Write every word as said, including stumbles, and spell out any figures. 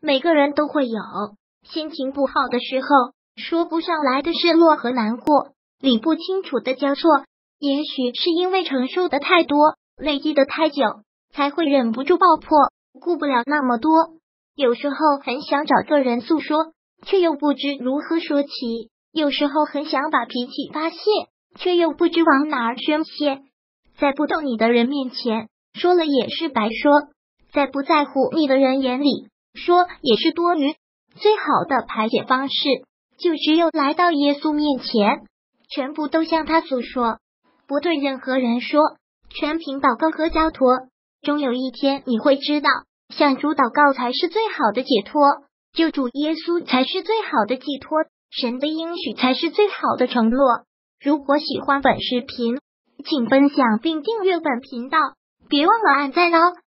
每个人都会有心情不好的时候，说不上来的失落和难过，理不清楚的交错，也许是因为承受的太多，累积的太久，才会忍不住爆破，顾不了那么多。有时候很想找个人诉说，却又不知如何说起；有时候很想把脾气发泄，却又不知往哪儿宣泄。在不懂你的人面前，说了也是白说；在不在乎你的人眼里，说也是多余。最好的排解方式，就只有来到耶稣面前，全部都向他诉说，不对任何人说，全凭祷告和交托。终有一天你会知道，向主祷告才是最好的解脱，救主耶稣才是最好的寄托，神的应许才是最好的承诺。如果喜欢本视频，请分享并订阅本频道，别忘了按赞哦。